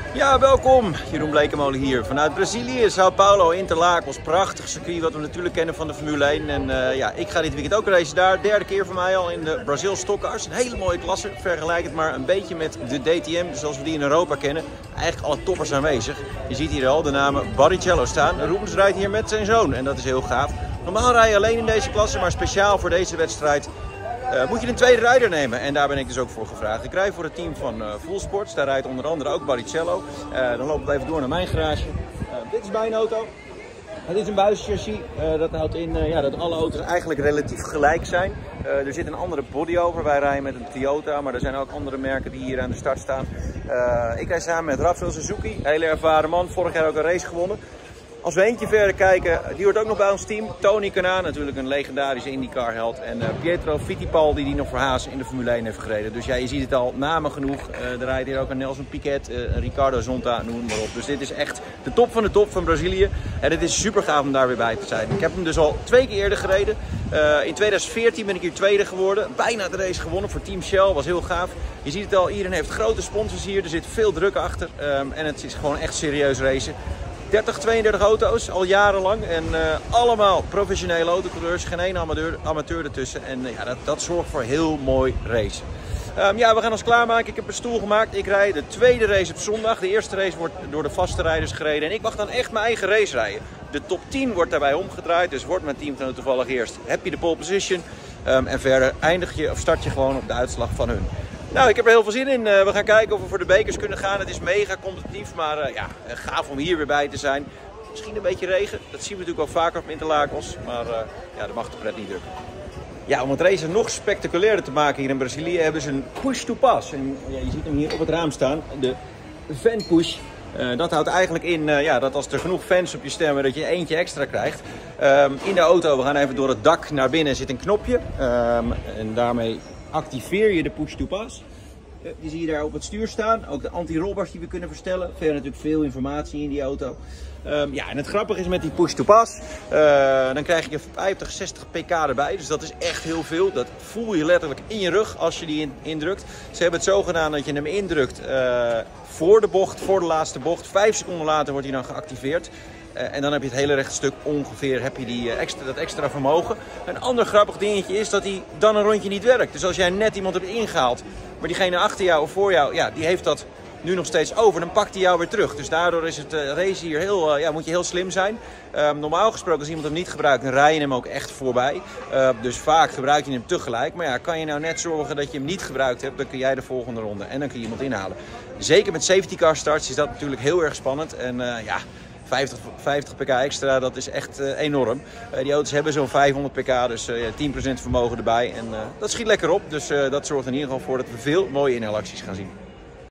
Ja, welkom. Jeroen Blekemolen hier vanuit Brazilië, Sao Paulo, Interlagos. Prachtig circuit wat we natuurlijk kennen van de Formule 1. En ik ga dit weekend ook racen daar. Derde keer voor mij al in de Brazil Stock Cars. Een hele mooie klasse. Vergelijk het maar een beetje met de DTM zoals we die in Europa kennen. Eigenlijk alle toppers aanwezig. Je ziet hier al de namen Barrichello staan. Rubens rijdt hier met zijn zoon en dat is heel gaaf. Normaal rij je alleen in deze klasse, maar speciaal voor deze wedstrijd moet je een tweede rijder nemen. En daar ben ik dus ook voor gevraagd. Ik rijd voor het team van Full Sports. Daar rijdt onder andere ook Barrichello. Dan lopen we even door naar mijn garage. Dit is mijn auto. Het is een buizenchassis. Dat houdt in dat alle auto's eigenlijk relatief gelijk zijn. Er zit een andere body over. Wij rijden met een Toyota, maar er zijn ook andere merken die hier aan de start staan. Ik rijd samen met Rafael Suzuki, hele ervaren man. Vorig jaar ook een race gewonnen. Als we eentje verder kijken, die hoort ook nog bij ons team. Tony Kanaan, natuurlijk een legendarische IndyCar held. En Pietro Fittipaldi, die nog voor Haas in de Formule 1 heeft gereden. Dus ja, je ziet het al, namen genoeg. Er rijdt hier ook een Nelson Piquet, Ricardo Zonta, noem maar op. Dus dit is echt de top van Brazilië. En het is super gaaf om daar weer bij te zijn. Ik heb hem dus al 2 keer eerder gereden. In 2014 ben ik hier tweede geworden. Bijna de race gewonnen voor Team Shell, was heel gaaf. Je ziet het al, iedereen heeft grote sponsors hier. Er zit veel druk achter. En het is gewoon echt serieus racen. 32 auto's, al jarenlang. En allemaal professionele autocoureurs. Geen één amateur ertussen. En dat zorgt voor heel mooi racen. We gaan ons klaarmaken. Ik heb een stoel gemaakt. Ik rijd de tweede race op zondag. De eerste race wordt door de vaste rijders gereden. En ik mag dan echt mijn eigen race rijden. De top 10 wordt daarbij omgedraaid. Dus wordt mijn teamgenoot toevallig eerst. Heb je de pole position. En verder start je gewoon op de uitslag van hun. Nou, ik heb er heel veel zin in. We gaan kijken of we voor de bekers kunnen gaan. Het is mega competitief, maar gaaf om hier weer bij te zijn. Misschien een beetje regen. Dat zien we natuurlijk ook vaker op Interlagos. Maar dat mag de pret niet drukken. Ja, om het racen nog spectaculairder te maken hier in Brazilië hebben ze een push-to-pass. En je ziet hem hier op het raam staan. De fan push. Dat houdt eigenlijk in dat als er genoeg fans op je stemmen dat je eentje extra krijgt. In de auto, we gaan even door het dak naar binnen, zit een knopje. En daarmee activeer je de push-to-pass. Die zie je daar op het stuur staan. Ook de anti-rollbars die we kunnen verstellen. Verder natuurlijk veel informatie in die auto. En het grappige is met die push-to-pass. Dan krijg je 50, 60 pk erbij. Dus dat is echt heel veel. Dat voel je letterlijk in je rug als je die indrukt. Ze hebben het zo gedaan dat je hem indrukt voor de laatste bocht. 5 seconden later wordt hij dan geactiveerd. En dan heb je het hele rechte stuk ongeveer, heb je dat extra vermogen. Een ander grappig dingetje is dat hij dan een rondje niet werkt. Dus als jij net iemand hebt ingehaald, maar diegene achter jou of voor jou, die heeft dat nu nog steeds over, dan pakt hij jou weer terug. Dus daardoor is het race hier moet je heel slim zijn. Normaal gesproken als iemand hem niet gebruikt, dan rij je hem ook echt voorbij. Dus vaak gebruik je hem tegelijk. Maar kan je nou net zorgen dat je hem niet gebruikt hebt, dan kun jij de volgende ronde en dan kun je iemand inhalen. Zeker met safety car starts is dat natuurlijk heel erg spannend. En 50 pk extra, dat is echt enorm. Die auto's hebben zo'n 500 pk, dus 10% vermogen erbij. En dat schiet lekker op, dus dat zorgt in ieder geval voor dat we veel mooie inhaalacties gaan zien.